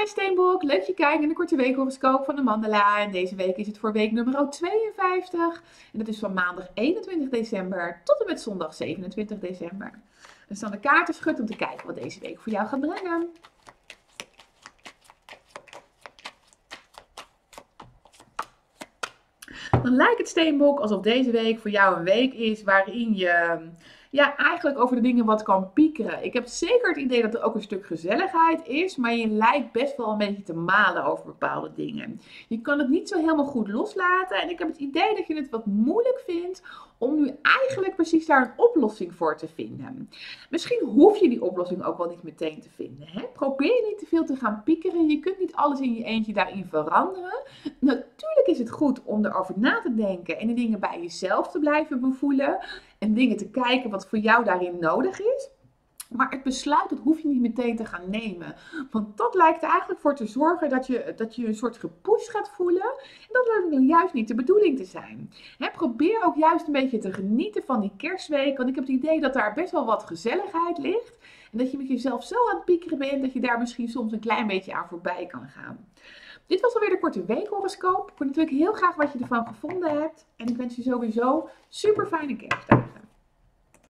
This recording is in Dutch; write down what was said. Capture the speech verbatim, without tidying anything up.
Hi Steenbok, leuk dat je kijkt naar de korte weekhoroscoop van de Mandala. En deze week is het voor week nummer tweeënvijftig. En dat is van maandag eenentwintig december tot en met zondag zevenentwintig december. Dus dan de kaarten schud om te kijken wat deze week voor jou gaat brengen. Dan lijkt het Steenbok alsof deze week voor jou een week is waarin je ja, eigenlijk over de dingen wat kan piekeren. Ik heb zeker het idee dat er ook een stuk gezelligheid is, maar je lijkt best wel een beetje te malen over bepaalde dingen. Je kan het niet zo helemaal goed loslaten en ik heb het idee dat je het wat moeilijk vindt om nu eigenlijk precies daar een oplossing voor te vinden. Misschien hoef je die oplossing ook wel niet meteen te vinden. Hè? Probeer niet te veel te gaan piekeren. Je kunt niet alles in je eentje daarin veranderen. Natuurlijk is het goed om erover na te denken en de dingen bij jezelf te blijven bevoelen. En dingen te kijken wat voor jou daarin nodig is. Maar het besluit, dat hoef je niet meteen te gaan nemen. Want dat lijkt er eigenlijk voor te zorgen dat je, dat je een soort gepusht gaat voelen. En dat lijkt juist niet de bedoeling te zijn. He, probeer ook juist een beetje te genieten van die kerstweek. Want ik heb het idee dat daar best wel wat gezelligheid ligt. En dat je met jezelf zo aan het piekeren bent dat je daar misschien soms een klein beetje aan voorbij kan gaan. Dit was alweer de korte weekhoroscoop. Ik hoor natuurlijk heel graag wat je ervan gevonden hebt. En ik wens je sowieso super fijne kerstdagen.